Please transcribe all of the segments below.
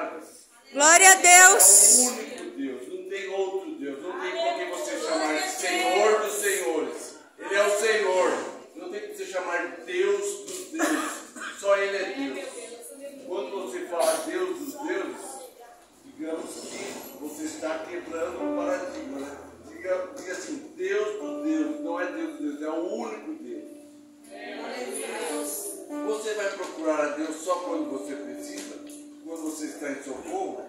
senhoras. Glória a Deus. É o único Deus, não tem outro Deus. Não tem por que você chamar de Senhor dos Senhores. Ele é o Senhor. Não tem que você chamar de Deus dos deuses. Só Ele é Deus. Quando você fala Deus dos deuses, digamos que você está quebrando o paradigma, né? Diga assim, Deus dos deuses, não é Deus dos deuses, é o único Deus. Você vai procurar a Deus só quando você precisa? Quando você está em socorro?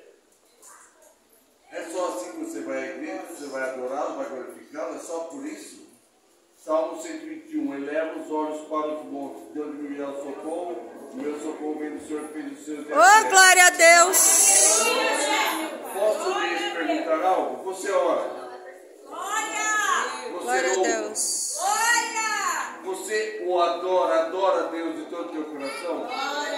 É só assim que você vai à igreja, você vai adorá-lo, vai glorificá-lo? É só por isso? Salmo 121, eleva os olhos para os montes, Deus me virá o socorro, o meu socorro vem do Senhor que fez os seus Oh, glória a Deus. Posso lhes perguntar algo? Você ora? Você Glória a louva? Deus. Você o adora Deus de todo o teu coração?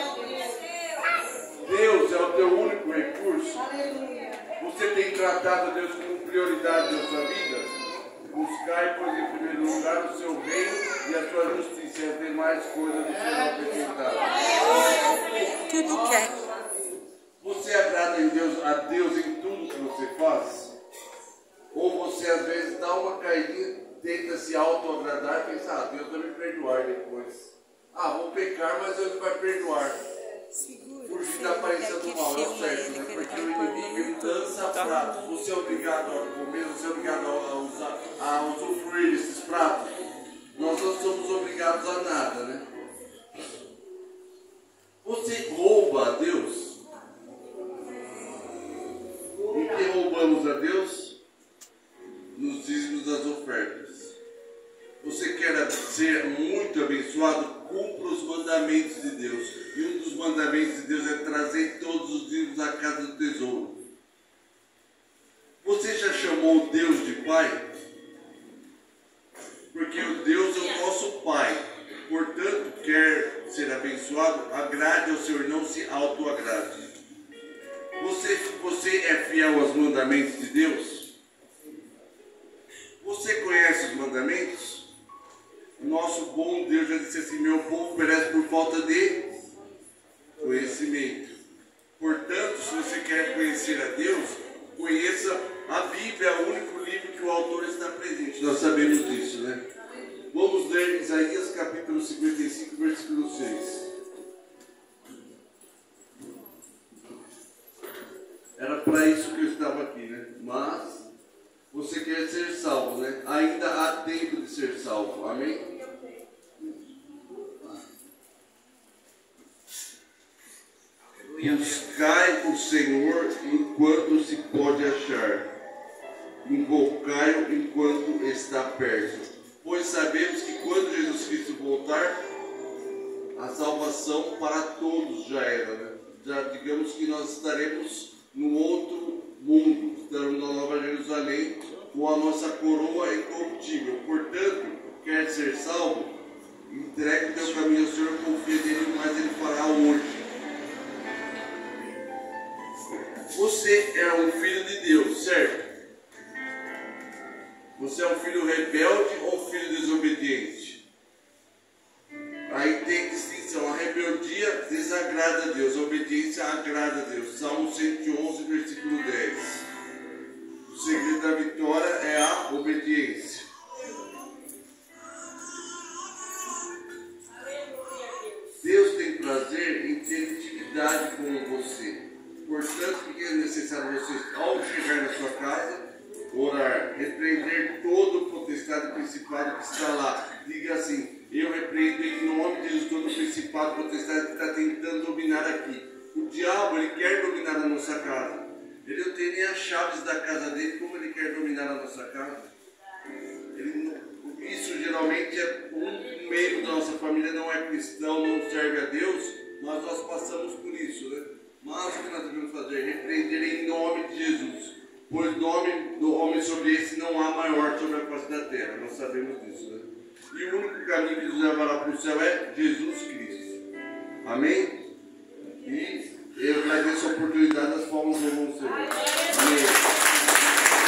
Deus é o teu único recurso? Você tem tratado Deus como prioridade na sua vida? Buscai, pois, em primeiro lugar o seu reino e a sua justiça, e as demais coisas do Senhor acrescentadas. Tudo quer. Você agrada a Deus em tudo que você faz? Ou você às vezes dá uma caidinha, tenta se auto-agradar e pensa, Deus vai me perdoar depois. Vou pecar, mas Deus vai perdoar. Fugir da aparência do mal, é o certo, né? Porque o inimigo ele lança pratos. Você é obrigado a comer, você é obrigado a usufruir desses pratos. Nós não somos obrigados a nada, né? Você rouba a Deus? Em que roubamos a Deus? Nos dízimos das ofertas. Você quer ser muito abençoado? Cumpra os mandamentos de Deus. E um dos mandamentos de Deus é trazer todos os dízimos à casa do tesouro. Você já chamou Deus de Pai? Porque o Deus é o nosso Pai. Portanto, quer ser abençoado? Agrade ao Senhor, não se autoagrade. Você é fiel aos mandamentos de Deus? Você conhece os mandamentos? O nosso bom Deus já disse assim, meu povo perece por falta de conhecimento. Portanto, se você quer conhecer a Deus, conheça a Bíblia, é o único livro que o autor está presente. Nós sabemos disso, né? Vamos ler Isaías capítulo 55, versículo 6. Era para isso que eu estava aqui, né? Mas você quer ser salvo, né? Ainda há tempo de ser salvo. Amém? Buscai o Senhor enquanto se pode achar. Invocai-o enquanto está perto. Pois sabemos que quando Jesus Cristo voltar, a salvação para todos já era, né? Já digamos que nós estaremos no outro mundo, estaremos na Nova Jerusalém, com a nossa coroa incorruptível. Portanto, quer ser salvo? Entregue o teu caminho ao Senhor, confia nele, mas Ele fará hoje. Você é um filho de Deus, certo? Você é um filho rebelde ou um filho desobediente? Aí tem distinção. A rebeldia desagrada a Deus, a obediência agrada a Deus. Salmo 111, versículo 10. O segredo da vitória é a obediência. Deus tem prazer em ter intimidade com você. Portanto, porque é necessário você, ao chegar na sua casa, orar, repreender todo o potestade e principado que está lá. Diga assim, eu repreendo em nome de Jesus todo o principado e potestade que está tentando dominar aqui. O diabo, ele quer dominar a nossa casa. Ele não tem nem as chaves da casa dele, como ele quer dominar a nossa casa? Isso geralmente é um membro da nossa família não é cristão, não serve a Deus, mas nós passamos por isso, né? Mas o que nós devemos fazer? Repreender em nome de Jesus. Pois nome do homem sobre esse não há maior sobre a face da terra. Nós sabemos disso, né? E o único caminho que nos levará para o céu é Jesus Cristo. Amém? E eu agradeço a oportunidade.